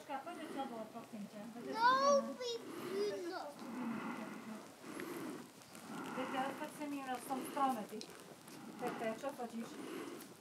Katka, poď do tebou, prosím ťa. No, vypíno. Teraz poď sem v tom strome, ty. Pepe, čo fotíš?